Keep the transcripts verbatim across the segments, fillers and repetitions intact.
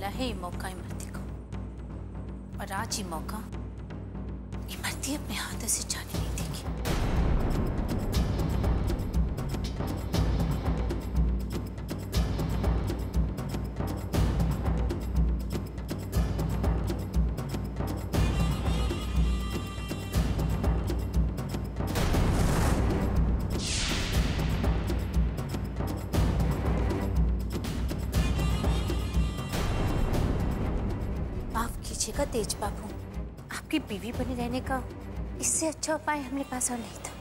मिला है ये मौका इमरती को, और आज ये मौका इमरती अपने हाथों से जाने नहीं देगी। तेज बाबू, आपकी बीवी बने रहने का इससे अच्छा उपाय हमारे पास और नहीं था।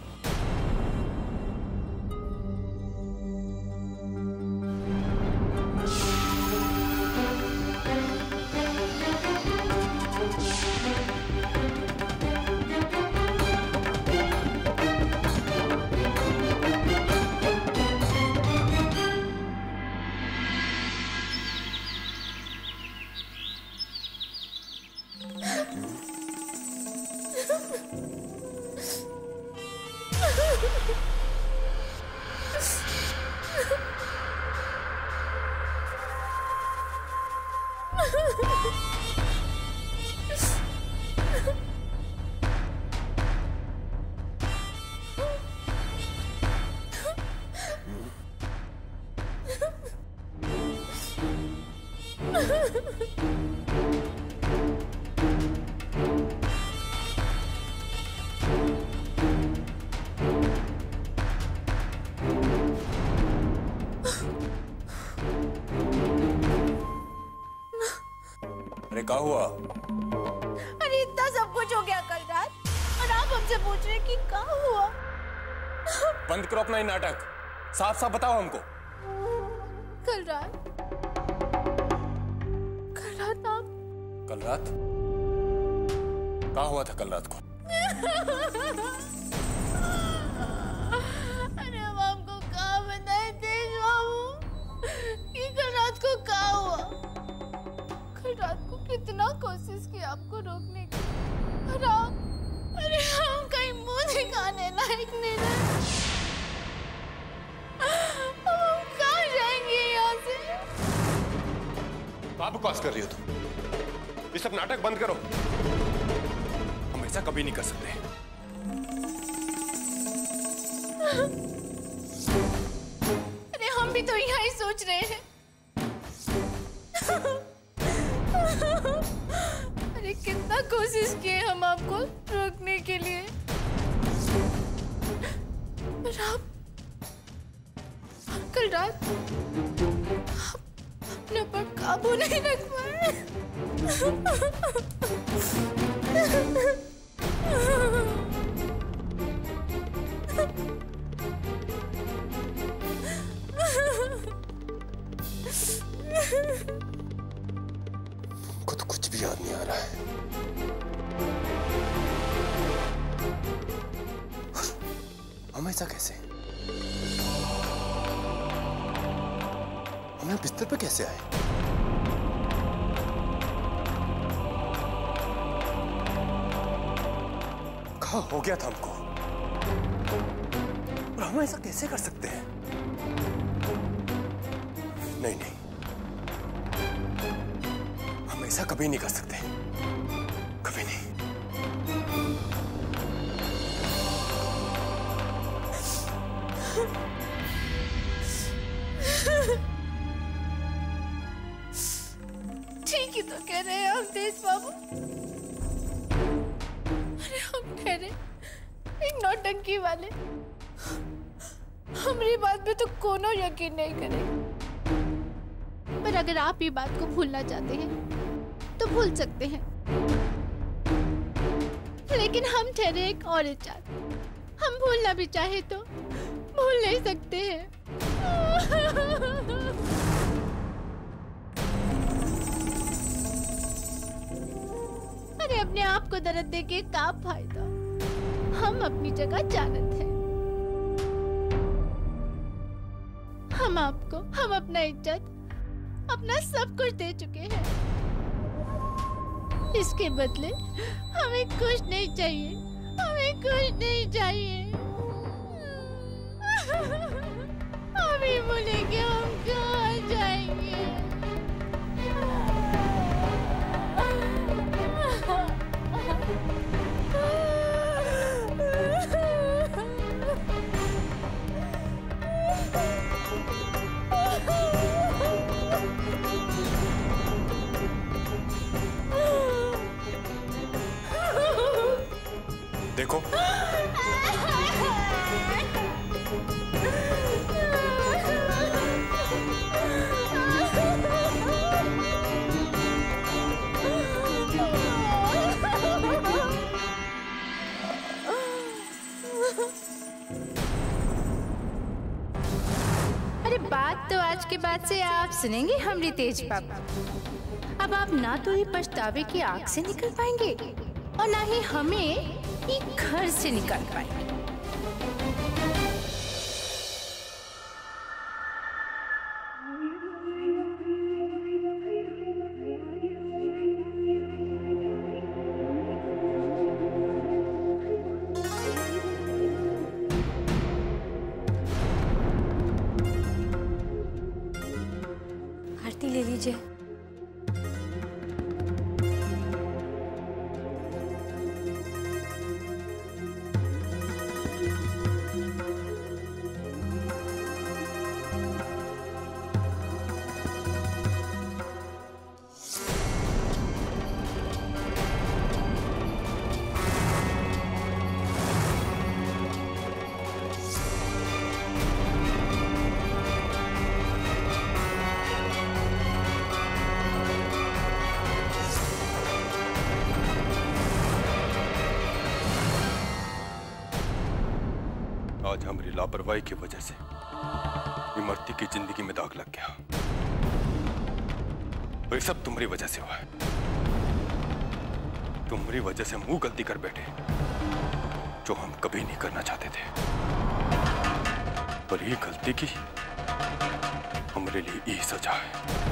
अरे क्या हुआ? अरे इतना सब कुछ हो गया कल रात, और आप हमसे पूछ रहे हैं कि क्या हुआ? बंद करो अपना ये नाटक, साफ साफ बताओ हमको। कल रात कल रात आप कल रात क्या हुआ था? कल रात को अरे हम आपको क्या बताए तेज बाबू कि कल रात को क्या हुआ? कल रात को कितना कोशिश की आपको रोकने की, और आप अरे हम कहीं मुंह दिखाने लायक नहीं रहे। हम कहाँ जाएंगे यहाँ से? क्या बकवास कर रही हो तुम? ये सब नाटक बंद करो, हम ऐसा कभी नहीं कर सकते। अरे हम भी तो यहाँ ही सोच रहे हैं। अरे कितना कोशिश किए हम आपको रोकने के लिए, पर आप कल रात अपने ऊपर काबू नहीं रख पाए। हमको तो कुछ भी याद नहीं आ रहा है। हम ऐसा कैसे? हम यहाँ बिस्तर पे कैसे आए? कहाँ हो गया था हमको? और हम ऐसा कैसे कर सकते हैं? नहीं नहीं, हम ऐसा कभी नहीं कर सकते, कभी नहीं। ठीक ही तो कह रहे हैं आप तेज बाबू। अरे हम ठहरे एक नौटंकी वाले, हमारी बात पे तो कोनो यकीन नहीं करेगा। पर अगर आप ये बात को भूलना चाहते हैं तो भूल सकते हैं, लेकिन हम ठहरे एक और इजाज़त, हम भूलना भी चाहे तो भूल नहीं सकते हैं। अरे अपने आप को दर्द देके क्या फायदा? हम अपनी जगह जानत हैं। हम आपको हम अपना इज्जत, अपना सब कुछ दे चुके हैं। इसके बदले हमें कुछ नहीं चाहिए, हमें कुछ नहीं चाहिए। अभी बोलेंगे हम कहाँ जाएंगे? देखो अरे बात तो आज के बाद से आप सुनेंगे हमरी तेज पापा। अब आप ना तो ही पछतावे की आग से निकल पाएंगे और ना ही हमें एक घर से निकाल पाएंगे। आरती ले लीजिए। आज हमारी लापरवाही की वजह से इमरती की जिंदगी में दाग लग गया। और ये सब तुम्हारी वजह से हुआ है। तुम्हारी वजह से हम वो गलती कर बैठे जो हम कभी नहीं करना चाहते थे। पर ये गलती की हमारे लिए ये सजा है।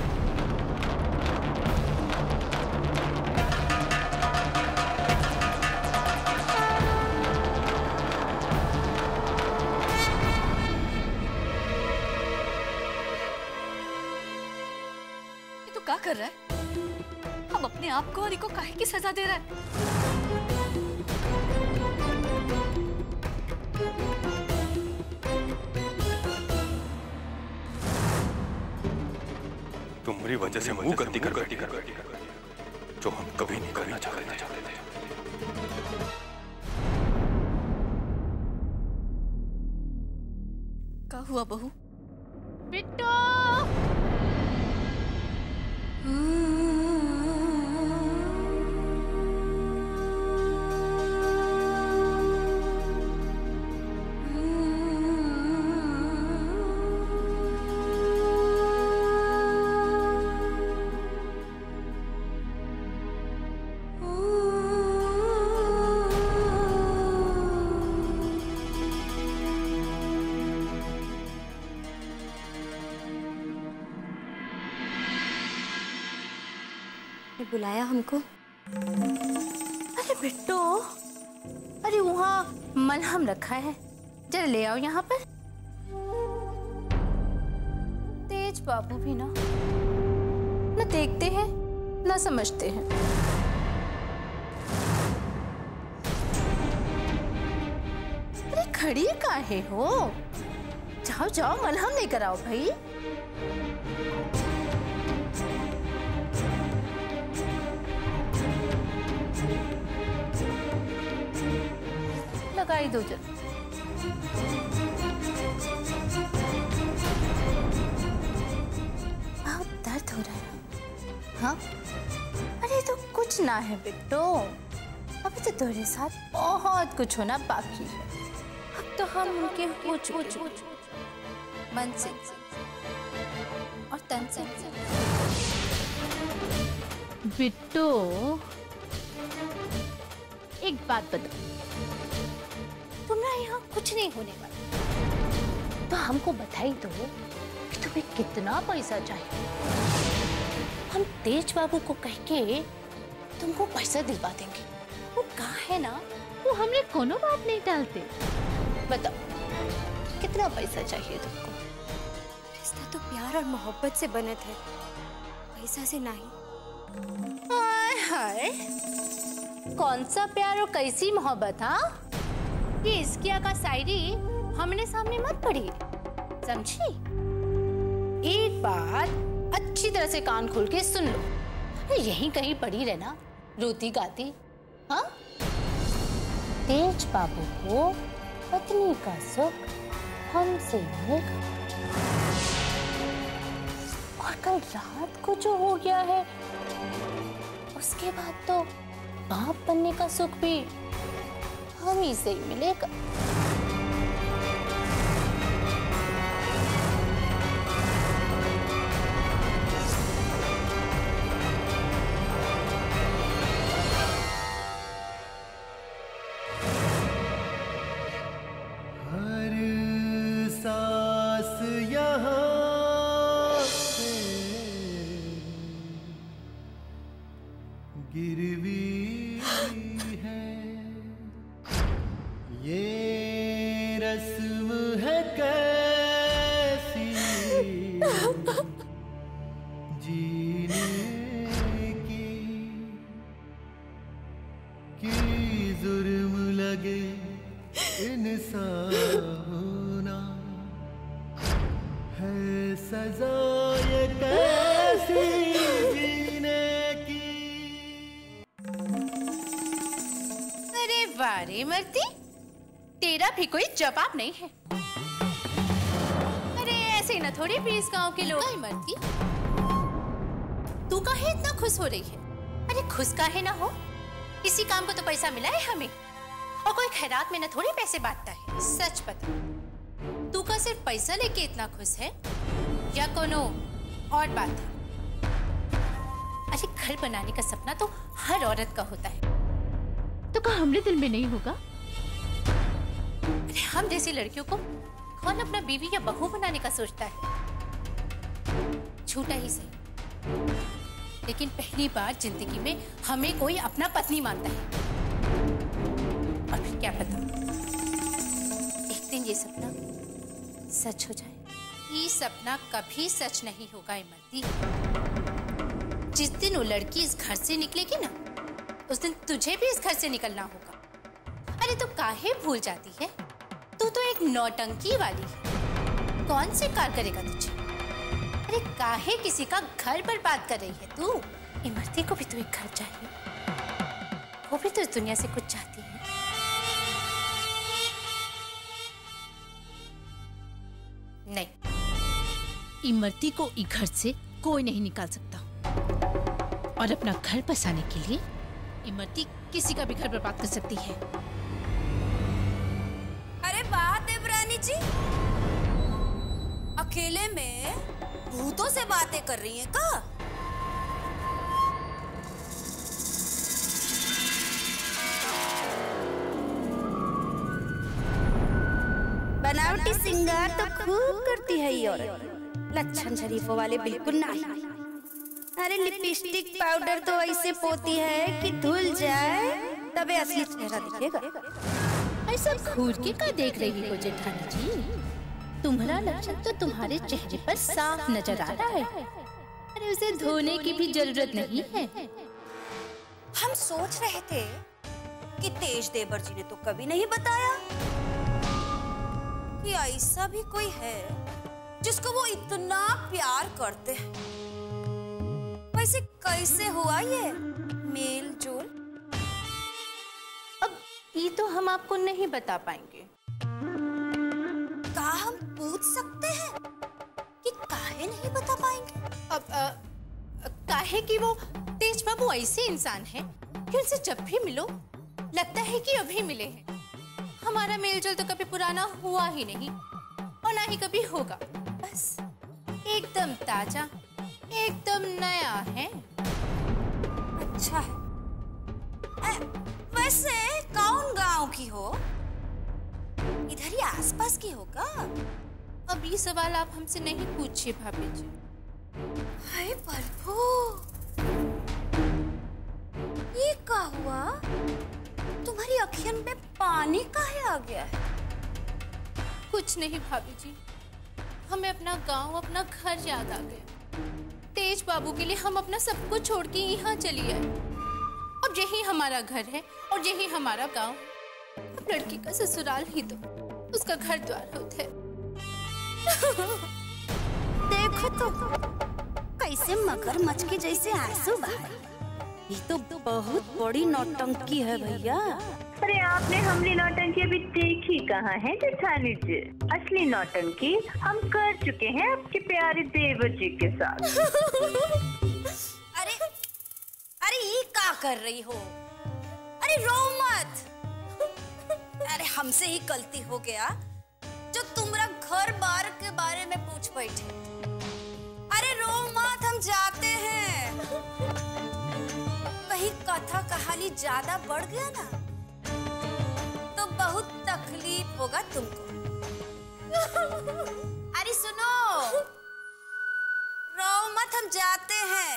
क्या कर रहा है? अब अपने आप को और इको काहे की सजा दे रहा है? तुम्हारी वजह से वो गलती कर गलती कर जो हम कभी नहीं करना चाहते थे। क्या हुआ बहू? बिट्टू बुलाया हमको? अरे बिट्टू, अरे वहाँ मलहम रखा है, जरा ले आओ यहाँ पर। तेज बाबू भी ना न देखते हैं न समझते हैं। अरे खड़ी काहे हो? जाओ जाओ मलहम लेकर आओ भाई। लगाई दो जरा। बहुत दर्द हो रहा है। हाँ? अरे तो कुछ ना है बिट्टू, अभी तो तुम्हारे साथ बहुत कुछ होना बाकी है। अब तो हम उनके हो चुके मन से और तन से। बिट्टू एक बात बताओ, तुम्हारा यहाँ कुछ नहीं होने वाला, तो हमको बताई दो कि तुम्हें कितना पैसा चाहिए। हम तेज बाबू को कह के तुमको पैसा दिलवा देंगे। वो कहा है ना, वो हमने कोनो बात नहीं टालते। बताओ कितना पैसा चाहिए तुमको? रिश्ता तो प्यार और मोहब्बत से बने थे, पैसा से नहीं। हाय हाय, कौन सा प्यार और कैसी मोहब्बत? हाँ, ये इसकिया का शायरी हमने सामने मत पढ़ी, समझी? एक बात अच्छी तरह से कान खोल के सुन लो, यहीं कहीं पड़ी रहना रोती गाती। हाँ, तेज बाबू को पत्नी का सुख हमसे मिलेगा। और कल रात को जो हो गया है, उसके बाद तो बाप बनने का सुख भी हम ही से ही मिलेगा। गिरवी है ये रस्म है कैसी जीने की कि जुर्म लगे इंसान होना है सजा ये कैसी वारे मर्दी, तेरा भी कोई जवाब नहीं है। अरे ऐसे ही ना थोड़ी प्लीज गांव के लोग। मर्दी, तू काहे इतना खुश हो रही है? अरे खुश काहे ना हो, इसी काम को तो पैसा मिला है हमें, और कोई खैरात में ना थोड़ी पैसे बांटता है। सच बता, तू का सिर्फ पैसा लेके इतना खुश है या कोनो और बात है? अरे घर बनाने का सपना तो हर औरत का होता है, तो क्या हमरे दिल में नहीं होगा? अरे हम जैसी लड़कियों को कौन अपना बीवी या बहू बनाने का सोचता है? झूठा ही सही, लेकिन पहली बार जिंदगी में हमें कोई अपना पत्नी मानता है। और फिर क्या पता, एक दिन ये सपना सच हो जाए। ये सपना कभी सच नहीं होगा इमरती। जिस दिन वो लड़की इस घर से निकलेगी ना, उस दिन तुझे भी इस घर से निकलना होगा। अरे तो काहे भूल जाती है, तू तो एक नौटंकी वाली है। कौन से कार करेगा तुझे? अरे काहे किसी का घर बर्बाद कर रही है तू? इमरती को भी तो एक घर चाहिए, वो भी तो इस दुनिया से कुछ चाहती है। नहीं, इमरती को इस घर से कोई नहीं निकाल सकता, और अपना घर बसाने के लिए इमरती किसी का भी घर बर्बाद कर सकती है। अरे वाह देवरानी जी, अकेले में भूतों से बातें कर रही हैं का? बनावटी सिंगार तो खूब करती है ये औरत, लक्षण शरीफों वाले बिल्कुल नहीं। अरे लिपस्टिक पाउडर तो ऐसे पोती है कि धुल जाए तबे असली चेहरा दिखेगा। ऐसा घूर के क्या देख रही हो जेठानी जी? तुम्हारा लक्षण तो तुम्हारे चेहरे पर साफ नजर आ रहा है। अरे उसे धोने की भी जरूरत नहीं है। हम सोच रहे थे कि तेज देवर जी ने तो कभी नहीं बताया कि ऐसा भी कोई है जिसको वो इतना प्यार करते हैं। वैसे कैसे हुआ ये मेल जोल? अब ये तो हम आपको नहीं बता पाएंगे। क्या हम पूछ सकते हैं कि काहे नहीं बता पाएंगे? अब आ, काहे कि वो तेज बाबू ऐसे इंसान है कि उनसे जब भी मिलो लगता है कि अभी मिले हैं। हमारा मेलजोल तो कभी पुराना हुआ ही नहीं और ना ही कभी होगा। बस एकदम ताजा, एकदम नया है। अच्छा है। ए, वैसे कौन गांव की हो? इधर ही आसपास की होगा? अब ये सवाल आप हमसे नहीं पूछिए भाभी जी। हाय प्रभु, ये क्या हुआ? तुम्हारी अखियन में पानी काहे आ गया है? कुछ नहीं भाभी जी, हमें अपना गांव, अपना घर याद आ गया। तेज बाबू के लिए हम अपना सब कुछ छोड़ के यहाँ चली आए। अब यही हमारा घर है और यही हमारा गांव। अब लड़की का ससुराल ही तो उसका घर द्वार होता है। देखो तो कैसे मगरमच्छ के जैसे आंसू बहा। ये तो बहुत बड़ी नौटंकी है भैया। अरे आपने हमने नौटंकी अभी देखी कहाँ है जेठानी जी? असली नौटंकी हम कर चुके हैं आपके प्यारे देवर जी के साथ। अरे अरे ये क्या कर रही हो? अरे रो मत। अरे हमसे ही गलती हो गया जो तुम्हारा घर बार के बारे में पूछ बैठे। अरे रो मत, हम जाते हैं। कहीं कथा कहानी ज्यादा बढ़ गया ना तो बहुत तकलीफ होगा तुमको। अरे सुनो, रो मत, हम जाते हैं।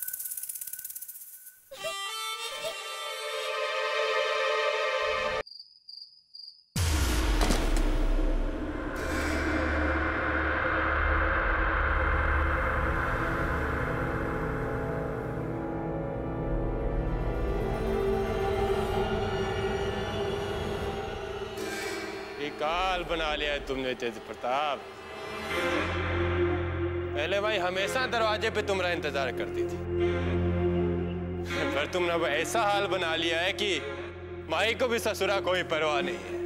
काल बना लिया है तुमने तेज प्रताप। पहले भाई हमेशा दरवाजे पे तुम्हारा इंतजार करती थी, पर तुमने अब ऐसा हाल बना लिया है कि माई को भी ससुरा कोई परवाह नहीं है।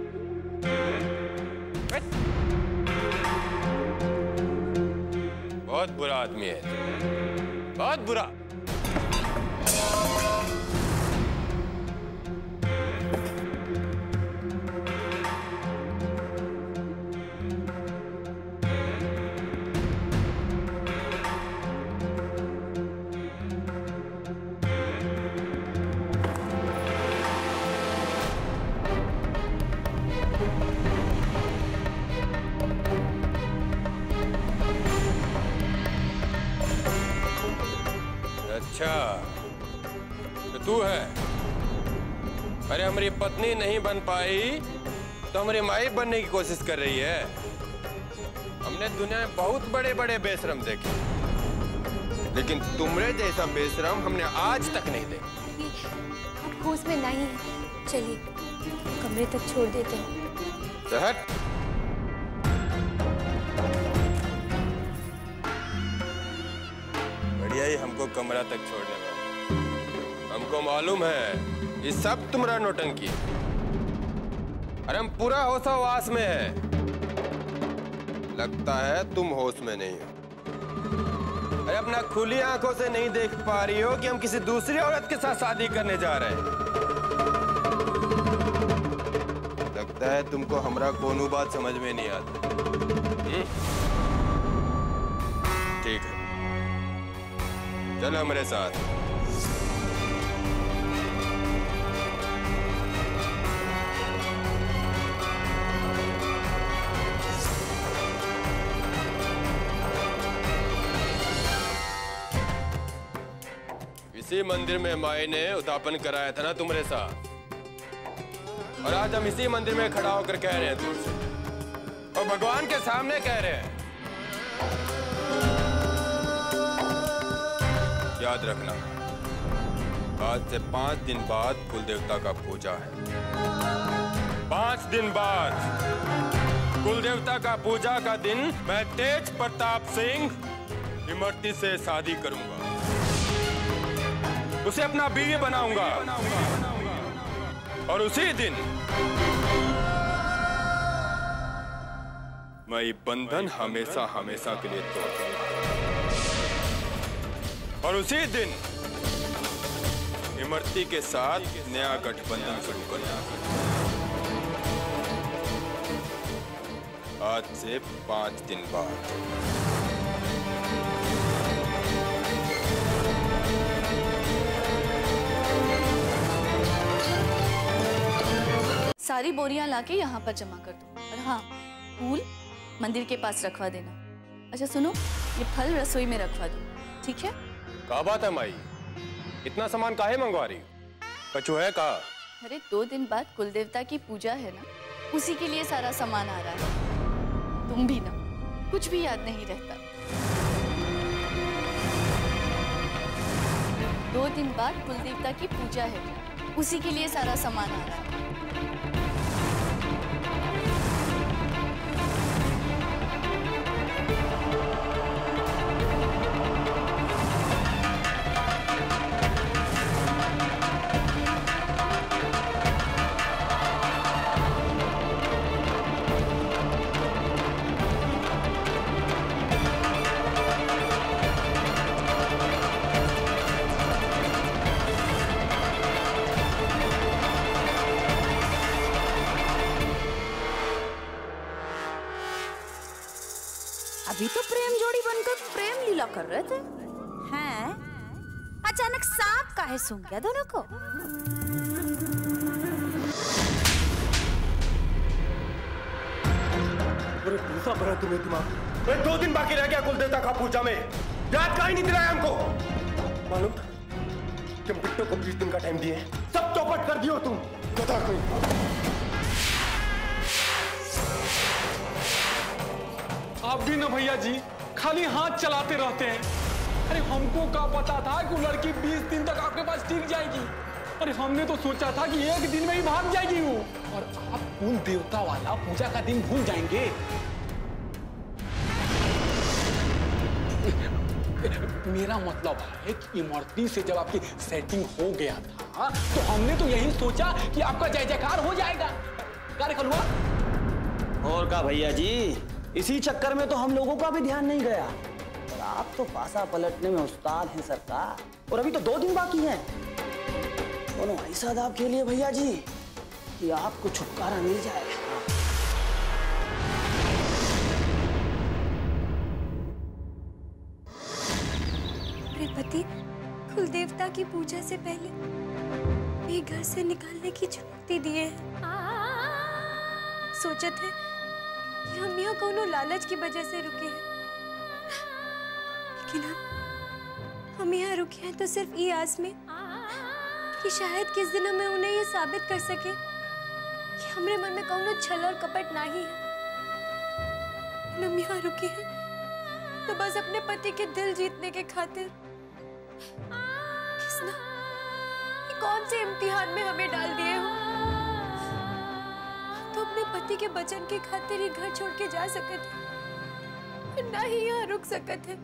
बहुत बुरा आदमी है, बहुत बुरा। अच्छा तो तू है? अरे हमारी पत्नी नहीं बन पाई तो हमारी माई बनने की कोशिश कर रही है। हमने दुनिया में बहुत बड़े बड़े बेशरम देखे, लेकिन तुम्हारे जैसा बेशरम हमने आज तक नहीं देखा। आप होश में नहीं है, चलिए कमरे तक छोड़ देते हैं। सहट। बढ़िया ही हमको कमरा तक छोड़ने में। हमको मालूम है ये सब तुम्हारा नौटंकी। अरे हम पूरा होशावास में है, लगता है तुम होश में नहीं हो। अरे अपना खुली आंखों से नहीं देख पा रही हो कि हम किसी दूसरी औरत के साथ शादी करने जा रहे हैं। लगता है तुमको हमारा कोनो बात समझ में नहीं आता। ठीक है, चलो हमारे साथ। इसी मंदिर में माई ने उद्यापन कराया था ना तुम्हारे साथ, और आज हम इसी मंदिर में खड़ा होकर कह रहे हैं तुमसे, और भगवान के सामने कह रहे हैं, याद रखना आज से पांच दिन बाद कुल देवता का पूजा है। पांच दिन बाद कुल देवता का पूजा का दिन मैं तेज प्रताप सिंह इमरती से शादी करूंगा, उसे अपना बीवी बनाऊंगा, और उसी दिन मैं ये बंधन हमेशा हमेशा के लिए तोड़ दूंगा, और उसी दिन इमरती के साथ नया गठबंधन शुरू करूंगा। आज से पांच दिन बाद। सारी बोरियां लाके यहाँ पर जमा कर दो, और हाँ फूल मंदिर के पास रखवा देना। अच्छा सुनो, ये फल रसोई में रखवा दो, ठीक है? क्या बात है माई, इतना सामान काहे मंगवा रही? कछु है का? अरे दो दिन बाद कुल देवता की पूजा है ना, उसी के लिए सारा सामान आ रहा है। तुम भी ना कुछ भी याद नहीं रहता। दो दिन बाद कुल देवता की पूजा है, उसी के लिए सारा सामान आ रहा है। कर रहे थे? हैं? अचानक सांप काहे सूंघ गया दोनों को? अरे दूसरा भरा तुम्हें दिमाग। मैं दो दिन बाकी रह गया कुलदेवता का पूजा में, याद का ही नहीं दिलाया हमको। मालूम था कि हम बिट्टो को बीस दिन का टाइम दिए, सब चौपट कर दियो तुम। गधा कोई। आप भी ना भैया जी खाली हाथ चलाते रहते हैं। अरे हमको क्या पता था कि वो लड़की बीस दिन तक आपके पास टिक जाएगी। अरे हमने तो सोचा था कि एक दिन में ही भाग जाएगी वो। और आप कुल देवता वाला पूजा का दिन भूल जाएंगे। मेरा मतलब है कि इमरती से जब आपकी सेटिंग हो गया था तो हमने तो यही सोचा कि आपका जय जयकार हो जाएगा। कार्य हुआ और का भैया जी, इसी चक्कर में तो हम लोगों का भी ध्यान नहीं गया। और आप तो पासा पलटने में उस्ताद हैं सरकार। और अभी तो दो दिन बाकी हैं। दोनों ऐसा दाव खेलिए भैया जी कि आपको छुटकारा मिल जाएगा। पति कुल देवता की पूजा से पहले भी घर से निकालने की चुनौती दिए हैं। सोचते थे कि हम यहाँ कोनो लालच की वजह से रुके हैं, लेकिन हम हम यहाँ रुके हैं तो सिर्फ ये आस में कि शायद किस दिन हमें उन्हें ये साबित कर सके कि हमारे मन में कोनो छल और कपट नहीं है। हम यहाँ रुके हैं तो बस अपने पति के दिल जीतने के खातिर। किसना ये कौन से इम्तिहान में हमें डाल दिए हो? तो अपने पति के वचन के खातिर ही घर छोड़ के जा सकते थे, ना ही यहाँ रुक सकते थे।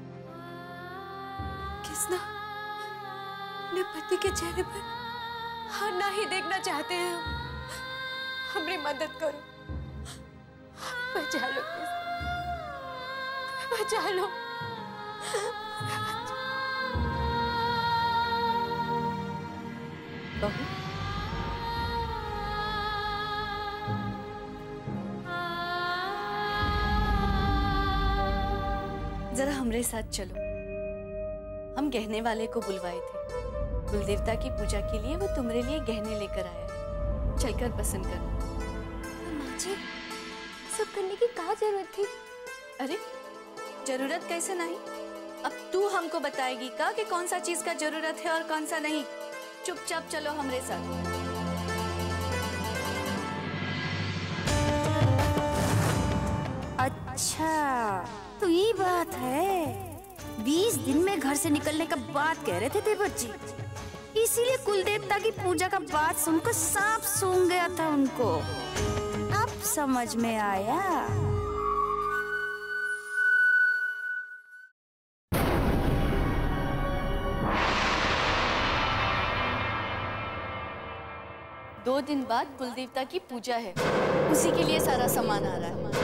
किसना अपने पति के चेहरे पर हार ना ही देखना चाहते हैं हम। हमारी मदद करो, बचा लो, बचा लो। बहू, जरा हमरे साथ चलो। हम गहने वाले को बुलवाए थे। कुलदेवता की पूजा के लिए वो तुम्हारे लिए गहने लेकर आया है। चलकर पसंद करो। माँ जी, सब करने की क्या जरूरत थी? अरे जरूरत कैसे नहीं? अब तू हमको बताएगी का कि कौन सा चीज का जरूरत है और कौन सा नहीं। चुपचाप चलो हमरे साथ। अच्छा तो ये बात है, बीस दिन में घर से निकलने का बात कह रहे थे देवर जी, इसीलिए कुलदेवता की पूजा का बात सुनकर सांप सूंघ गया था उनको। अब समझ में आया। दो दिन बाद कुलदेवता की पूजा है, उसी के लिए सारा सामान आ रहा है।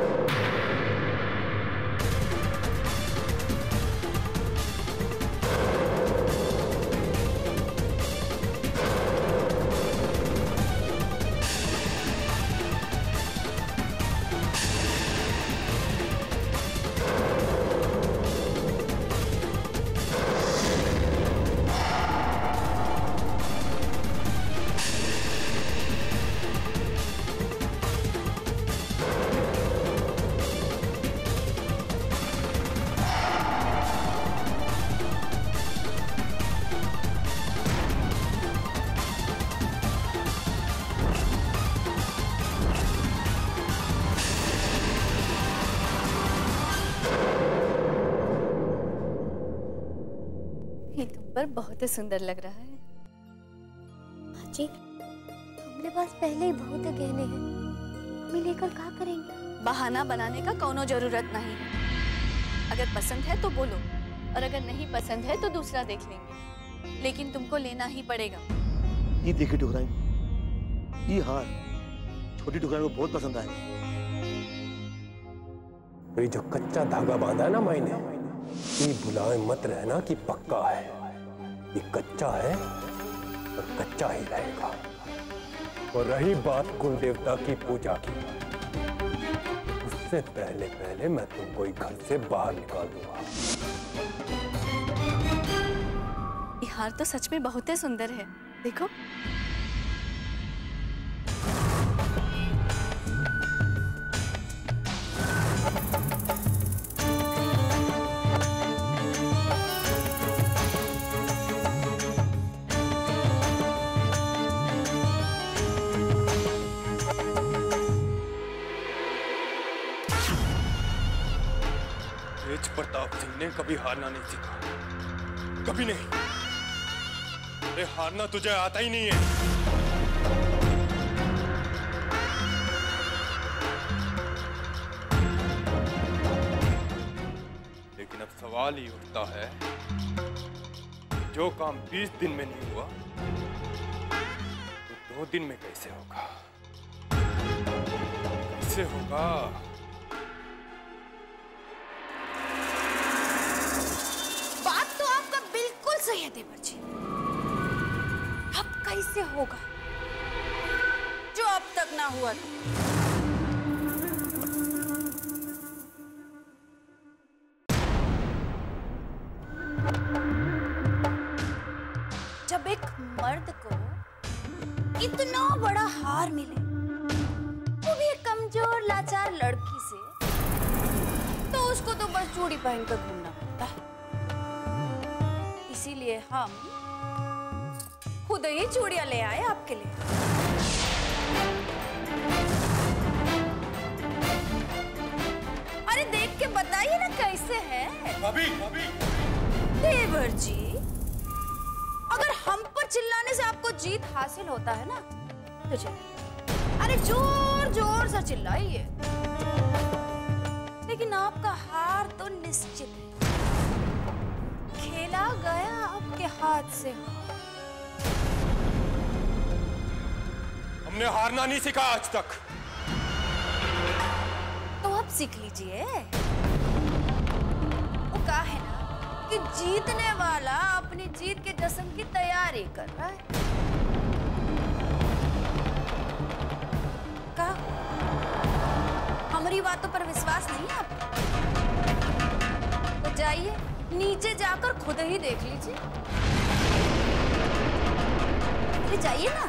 पर बहुत ही सुंदर लग रहा है। माँ जी, हमारे पास पहले ही बहुत गहने हैं, हमें लेकर क्या करेंगे? बहाना बनाने का कोनो जरूरत नहीं है। अगर पसंद है तो बोलो, और अगर नहीं पसंद है तो दूसरा देख लेंगे, लेकिन तुमको लेना ही पड़ेगा। ये देखिए ठुकराइन, ये हार छोटी ठुकराइन को बहुत पसंद आया। ये जो कच्चा धागा बांधा है ना मैंने, ये भुलाए मत रहना कि पक्का है। ये कच्चा है और कच्चा ही रहेगा। और रही बात कुल देवता की पूजा की, उससे पहले पहले मैं तुमको घर से बाहर निकाल दूंगा। हार तो सच में बहुत ही सुंदर है, देखो। तेज प्रताप सिंह ने कभी हारना नहीं सीखा, कभी नहीं। अरे हारना तुझे आता ही नहीं है। लेकिन अब सवाल ही उठता है, जो काम बीस दिन में नहीं हुआ तो दो दिन में कैसे होगा? कैसे होगा? सही है देवर जी, अब कैसे होगा जो अब तक ना हुआ था? जब एक मर्द को इतना बड़ा हार मिले, वो भी एक कमजोर लाचार लड़की से, तो उसको तो बस चूड़ी पहनकर घूमना पड़ता है। इसीलिए हम खुद ही चूड़ियां ले आए आपके लिए। अरे देख के बताइए ना कैसे है? अभी, अभी। देवर जी, अगर हम पर चिल्लाने से आपको जीत हासिल होता है ना, तो चलिए, अरे जोर जोर से चिल्लाइए। लेकिन आपका हार तो निश्चित है, खेला गया आपके हाथ से। हमने हारना नहीं सीखा आज तक। तो अब सीख लीजिए। वो कहा है ना कि जीतने वाला अपनी जीत के जश्न की तैयारी कर रहा है। कहा हमारी बातों पर विश्वास नहीं है आपको? तो जाइए, नीचे जाकर खुद ही देख लीजिए। अरे जाइए ना।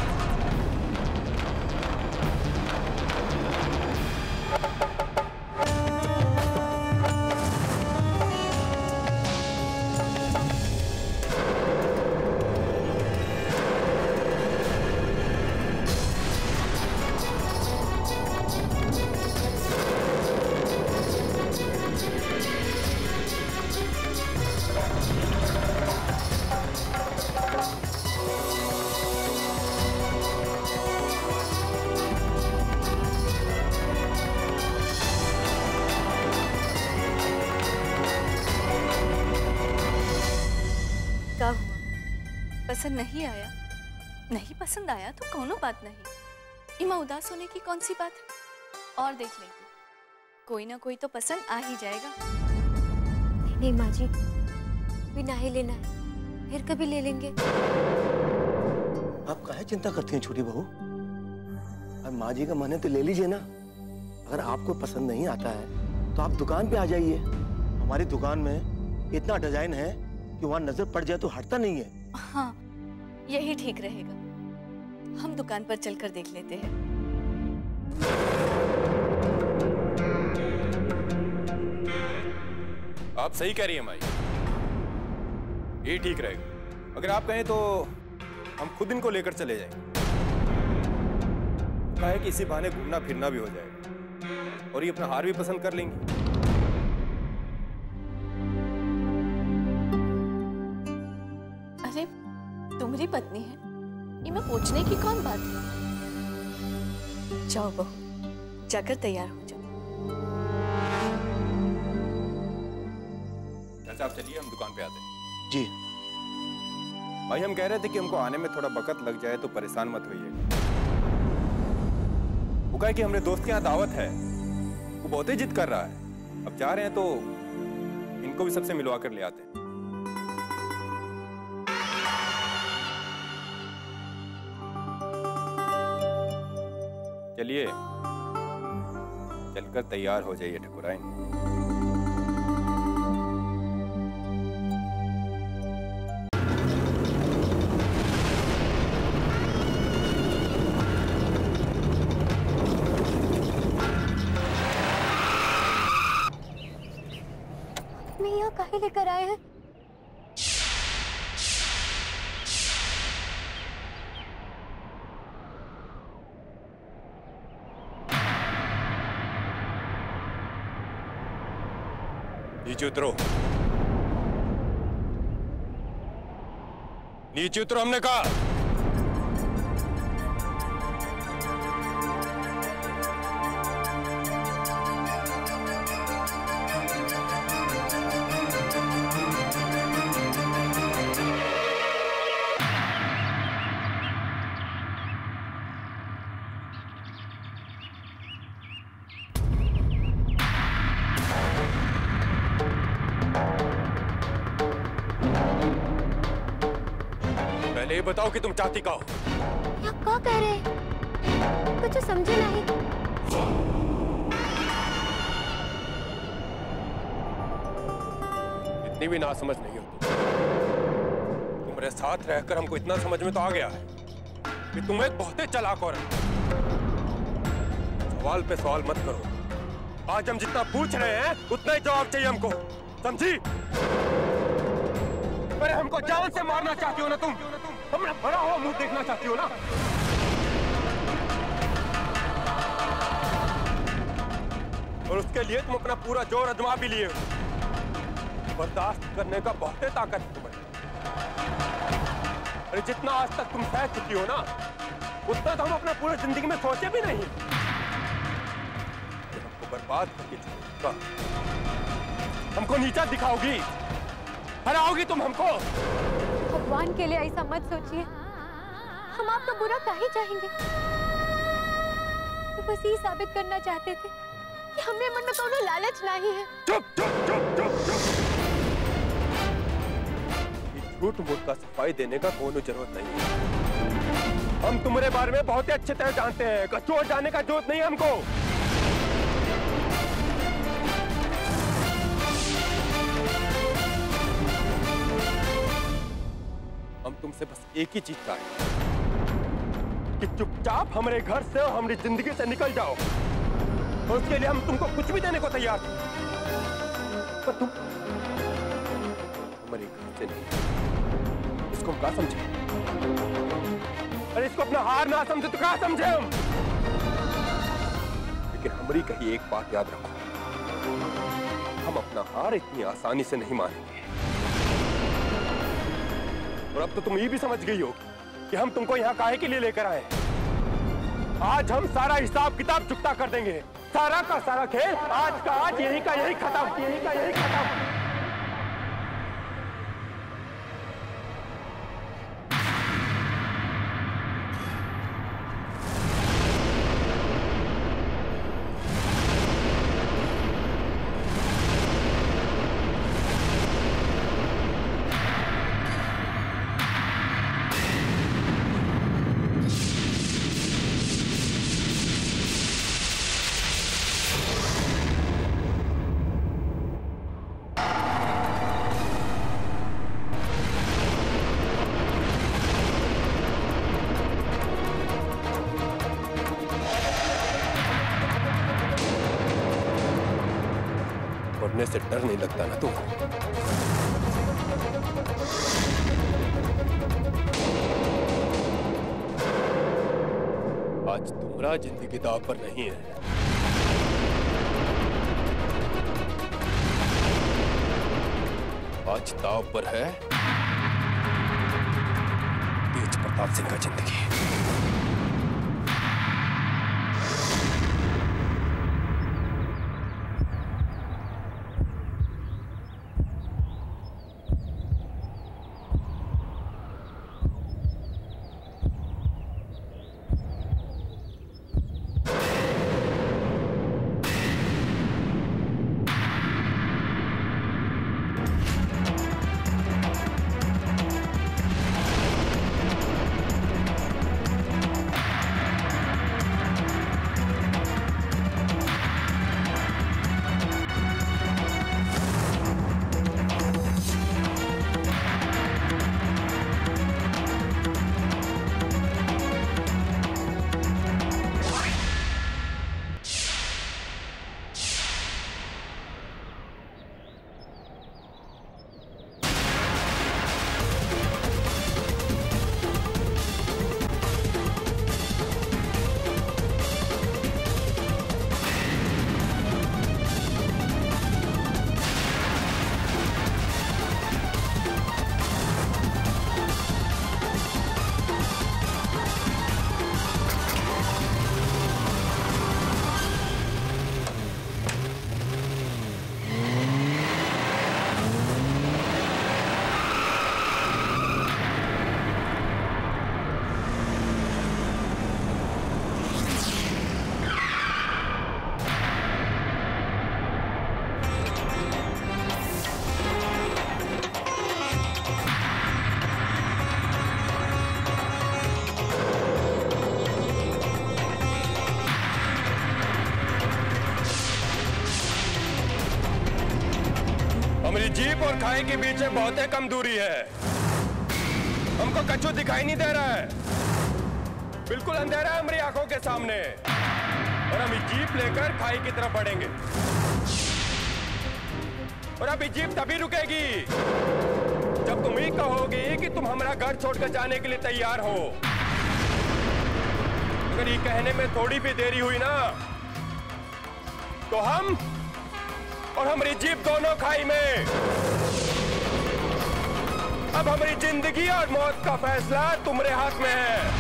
क्या हुआ? पसंद नहीं आया? नहीं पसंद आया तो कोनो बात नहीं। इमा उदास होने की कौन सी बात है? और देख लेंगे, कोई ना कोई तो पसंद आ ही जाएगा। नहीं नहीं माँ जी, अभी ना ही लेना है, फिर कभी ले लेंगे। आप काहे चिंता करती हैं छोटी बहू? अब माँ जी का मन है तो ले लीजिए ना। अगर आपको पसंद नहीं आता है तो आप दुकान पे आ जाइए। हमारी दुकान में इतना डिजाइन है कि वहाँ नजर पड़ जाए तो हटता नहीं है। हाँ, यही ठीक रहेगा। हम दुकान पर चलकर देख लेते हैं। आप सही कह रही हैं माई, ये ठीक रहेगा। अगर आप कहें तो हम खुद इनको लेकर चले जाएंगे। कहा है कि इसी बहाने घूमना फिरना भी हो जाएगा और ये अपना हार भी पसंद कर लेंगी। अरे तुम्हारी पत्नी है, ये मैं पूछने की कौन बात है? जाओ बहू, जाकर तैयार हो जाओ। चल साहब चलिए, हम दुकान पे आते हैं। जी भाई, हम कह रहे थे कि हमको आने में थोड़ा वक्त लग जाए तो परेशान मत होइए। वो कहे कि हमारे दोस्त के यहाँ दावत है, वो बहुत ही जिद कर रहा है। अब जा रहे हैं तो इनको भी सबसे मिलवा कर ले आते हैं। चलिए, चलकर तैयार हो जाइए ठकुराइन। के लेकर आए हैं? नीचे उतरो, नीचे उतरो हमने कहा। ये बताओ कि तुम चाहती का हो? या क्या कह रहे? कुछ समझे नहीं। इतनी भी ना समझ नहीं हो तुम। तुम्हारे साथ रहकर हमको इतना समझ में तो आ गया है कि तुम एक बहुत ही चालाक औरत। सवाल पे सवाल मत करो। आज हम जितना पूछ रहे हैं उतना ही जवाब चाहिए हमको, समझी? अरे हमको जान से मारना चाहती हो ना तुम? हमारा बड़ा हुआ मुंह देखना चाहती हो ना? और उसके लिए तुम अपना पूरा जोर आजमा भी लिए हो। बर्दाश्त करने का बहुत ताकत है तुम्हें। अरे जितना आज तक तुम सह चुकी हो ना, उतना तो हम अपना पूरी जिंदगी में सोचे भी नहीं। हमको बर्बाद करके छोड़ेगा, हमको नीचा दिखाओगी, हराओगी तुम हमको। भगवान के लिए ऐसा मत सोचिए, हम आपका बुरा क्या ही चाहेंगे। तो बस ये साबित करना चाहते थे कि हमरे मन में कोई लालच नहीं है। चुप चुप चुप चुप चुप। झूठ मूठ का सफाई देने का कोई जरूरत नहीं है। हम तुम्हारे बारे में बहुत ही अच्छे तरह जानते हैं, कचोर जाने का जरूरत नहीं है हमको। हम तुमसे बस एक ही चीज चाहते हैं कि चुपचाप हमारे घर से और हमारी जिंदगी से निकल जाओ, और उसके लिए हम तुमको कुछ भी देने को तैयार हैं। पर तुम हमारे घर से नहीं, इसको हम क्या समझे? अरे इसको अपना हार ना समझे तो क्या समझे हम? लेकिन हमारी कही एक बात याद रखो, हम अपना हार इतनी आसानी से नहीं मानेंगे। और अब तो तुम ये भी समझ गई हो कि हम तुमको यहाँ काहे के लिए लेकर आए। आज हम सारा हिसाब किताब चुकता कर देंगे। सारा का सारा खेल आज का आज, यही का यही खत्म, यही का यही खत्म। से डर नहीं लगता ना तुम? आज तुम्हारा जिंदगी दांव पर नहीं है। आज दांव पर है तेज प्रताप सिंह का जिंदगी। जीप और खाई के बीच में बहुत ही कम दूरी है। हमको कछु दिखाई नहीं दे रहा है, बिल्कुल अंधेरा है हमारी आंखों के सामने, और हम जीप लेकर खाई की तरफ बढ़ेंगे। और अभी जीप तभी रुकेगी जब तुम ही कहोगी कि तुम हमारा घर छोड़कर जाने के लिए तैयार हो। अगर ये कहने में थोड़ी भी देरी हुई ना, तो हम और हमारी जीप दोनों खाई में। अब हमारी जिंदगी और मौत का फैसला तुम्हारे हाथ में है।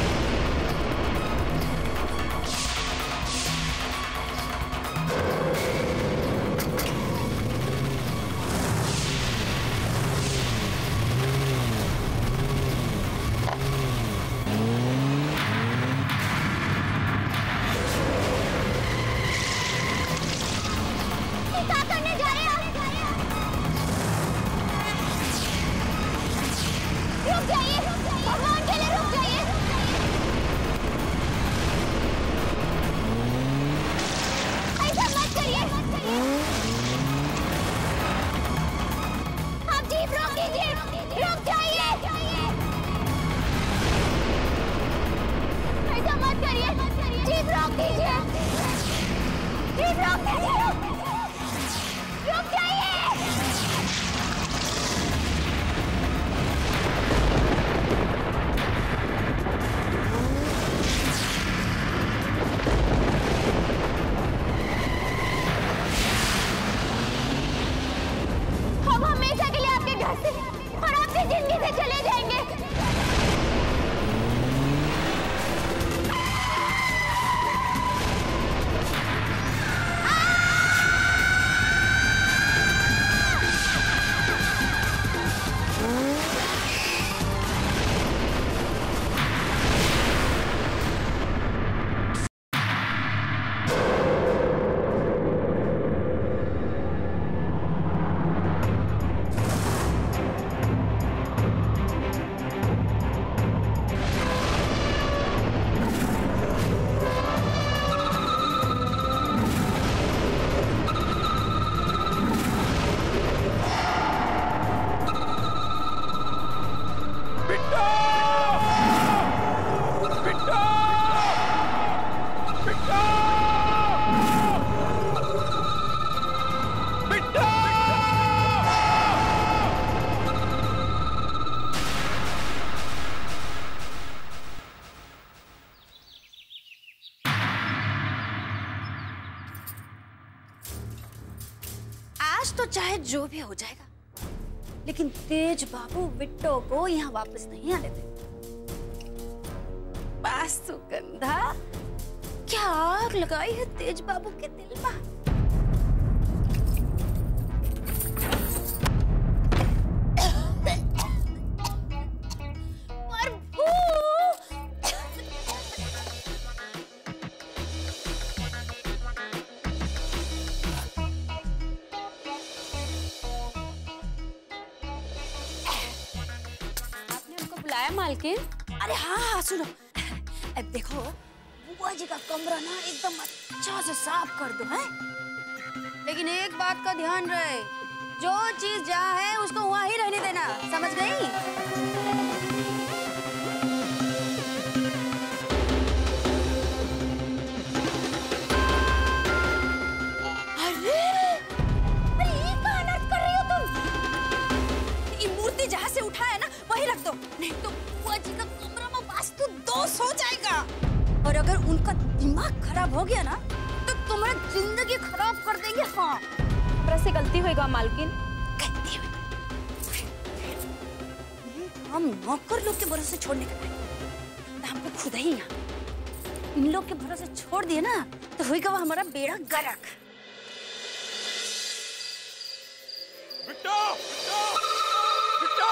तो चाहे जो भी हो जाएगा, लेकिन तेज बाबू बिट्टो को यहाँ वापस नहीं आने देंगे। बस सुगंधा, क्या आग लगाई है तेज बाबू के दिल में। मालकिन, अरे हाँ हाँ सुनो, अब देखो बुआ जी का कमरा ना एकदम अच्छा से साफ कर दो है, लेकिन एक बात का ध्यान रहे, जो चीज जहाँ है उसको वहाँ ही रहने देना, समझ गई? जहाँ से उठाया ना वही रख दो, नहीं तो बुआ जी का कमरा में वास्तु दोष हो जाएगा, और अगर उनका दिमाग खराब हो गया ना तो तुम्हारी जिंदगी खराब कर देंगे। हाँ, हमरा से गलती होएगा मालकिन। गलती हम नौकर लोग के भरोसे छोड़ने का नहीं, हमको खुद ही यहाँ इन लोग के भरोसे छोड़ दिए ना तो होएगा वो हमारा बेड़ा गर्क। बिट्टो, बिट्टो,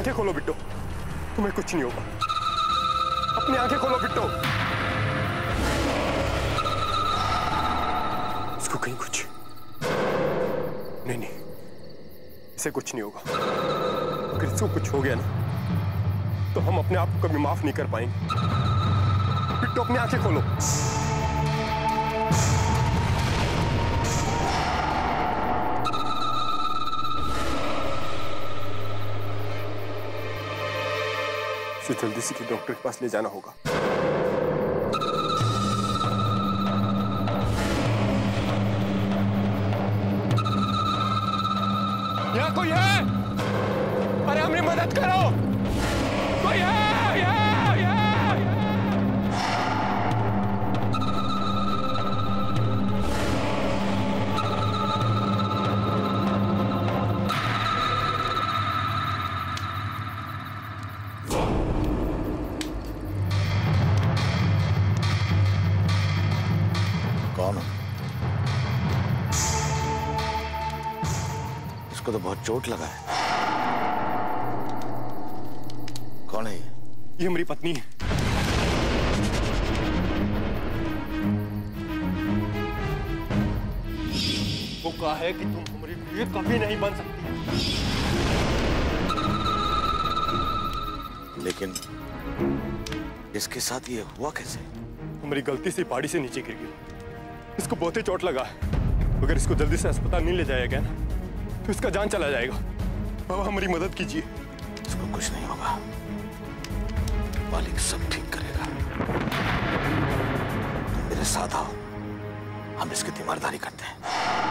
आंखें खोलो बिट्टो, तुम्हें कुछ नहीं होगा। अपनी आंखें खोलो बिट्टो। इसको कहीं कुछ नहीं नहीं, इसे कुछ नहीं होगा। अगर इसको कुछ हो गया ना तो हम अपने आप को कभी माफ नहीं कर पाएंगे। बिट्टो अपनी आंखें खोलो। इसे जल्दी से डॉक्टर के पास ले जाना होगा। यहाँ कोई है? अरे हमें मदद करो, कोई है? यहाँ, यहाँ, यहाँ। कौन? इसको तो बहुत चोट लगा है। कौन है ये? ये हमारी पत्नी है। वो कहा है कि तुम हमारी बीवी कभी नहीं बन सकती। लेकिन इसके साथ ये हुआ कैसे? हमारी गलती से पहाड़ी से नीचे गिर गई। इसको बहुत ही चोट लगा है। अगर इसको जल्दी से अस्पताल नहीं ले जाया गया ना तो इसका जान चला जाएगा। बाबा हमारी मदद कीजिए। इसको कुछ नहीं होगा, मालिक सब ठीक करेगा। तुम मेरे साथ आओ, हम इसकी तीमारदारी करते हैं।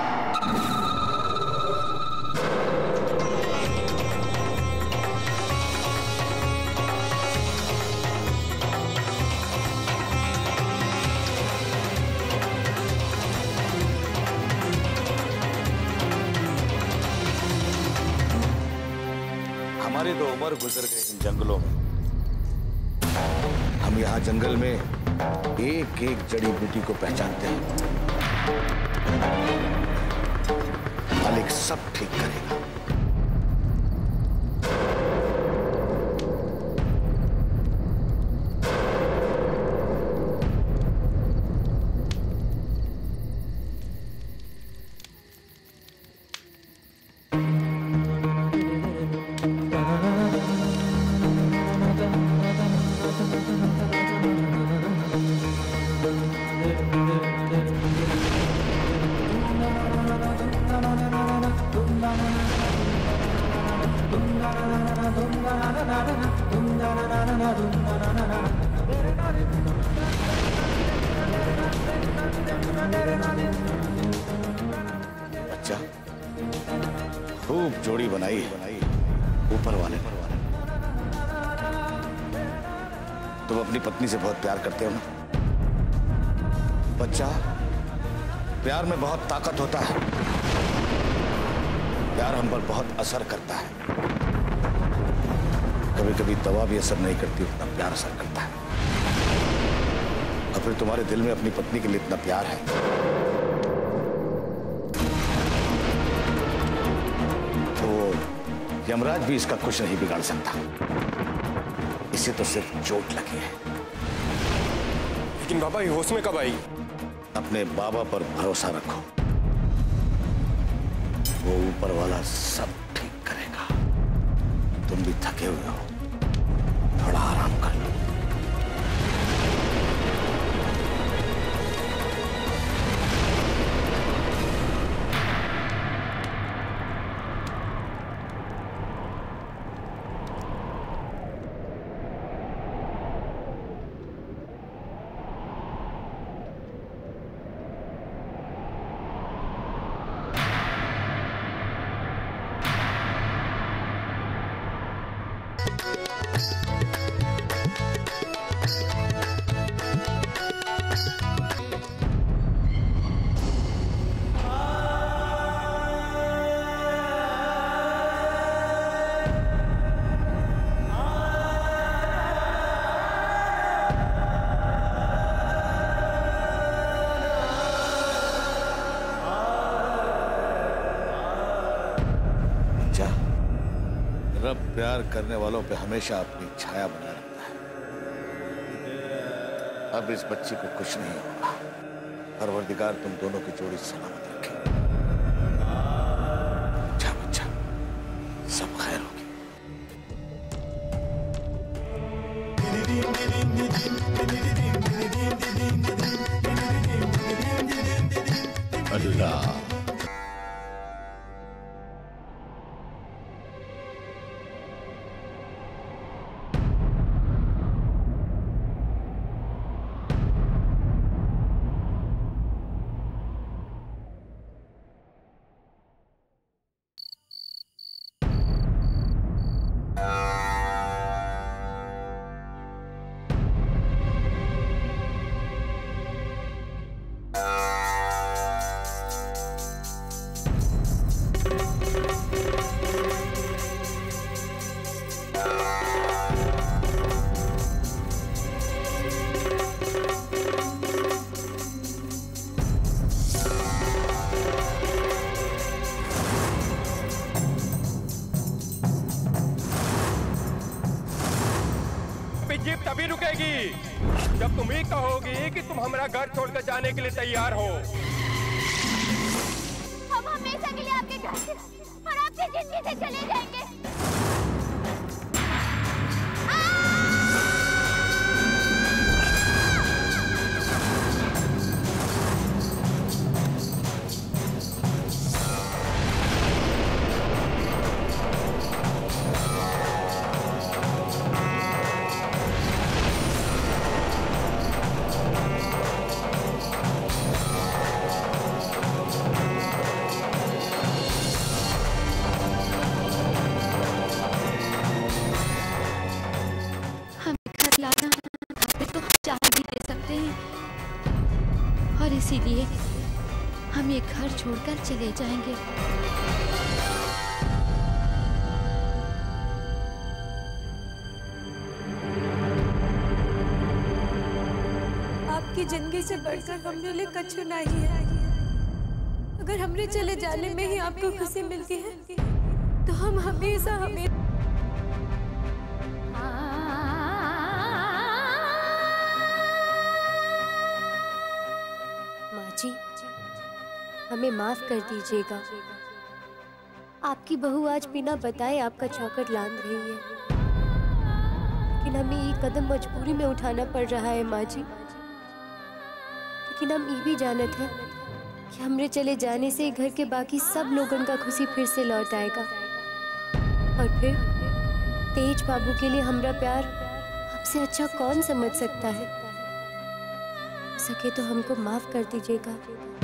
हमारी तो उम्र गुजर गई इन जंगलों में। हम यहाँ जंगल में एक एक जड़ी बूटी को पहचानते हैं। मालिक सब ठीक करेगा। बच्चा खूब जोड़ी बनाई है ऊपर वाले पर। तुम अपनी पत्नी से बहुत प्यार करते हो ना बच्चा? प्यार में बहुत ताकत होता है। प्यार हम पर बहुत असर करता है। कभी कभी दवा भी असर नहीं करती, उतना प्यार असर करता है। और फिर तुम्हारे दिल में अपनी पत्नी के लिए इतना प्यार है, तो यमराज भी इसका कुछ नहीं बिगाड़ सकता। इसे तो सिर्फ चोट लगी है। लेकिन बाबा ये होश में कब आई? अपने बाबा पर भरोसा रखो, वो ऊपर वाला सब ठीक करेगा। तुम भी थके हुए हो, थोड़ा आराम कर लो। प्यार करने वालों पे हमेशा अपनी छाया बनाए रखता है। अब इस बच्ची को कुछ नहीं होगा। परवरदिगार तुम दोनों की जोड़ी सलामत रखे। अच्छा बच्चा, सब खैर होगी। अल्लाह जीप तभी रुकेगी जब तुम ही कहोगी कि तुम हमारा घर छोड़कर जाने के लिए तैयार हो। हम हमेशा के लिए आपके घर से और आपकी जिंदगी से चले जाएंगे। लाना हमें तो जान भी दे सकते हैं और इसीलिए हम ये घर छोड़कर चले जाएंगे। आपकी जिंदगी से बढ़कर हमने लिए कछु नहीं है। अगर हमने चले जाने में ही आपको खुशी मिलती है तो हम हमेशा हमें जी हमें माफ कर दीजिएगा। आपकी बहू आज बिना बताए आपका चौखट लांघ रही है, लेकिन हमें ये कदम मजबूरी में उठाना पड़ रहा है माँ जी। लेकिन हम ये भी जानते हैं कि हमरे चले जाने से घर के बाकी सब लोगों का खुशी फिर से लौट आएगा और फिर तेज बाबू के लिए हमारा प्यार आपसे अच्छा कौन समझ सकता है। सके तो हमको माफ कर दीजिएगा।